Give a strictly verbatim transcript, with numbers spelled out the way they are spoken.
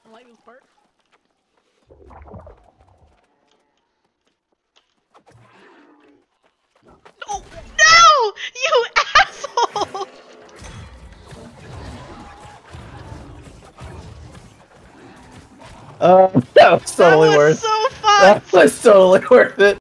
I like this part. Oh no! You asshole! Uh, that was totally that was worth. so fun. That was totally worth it.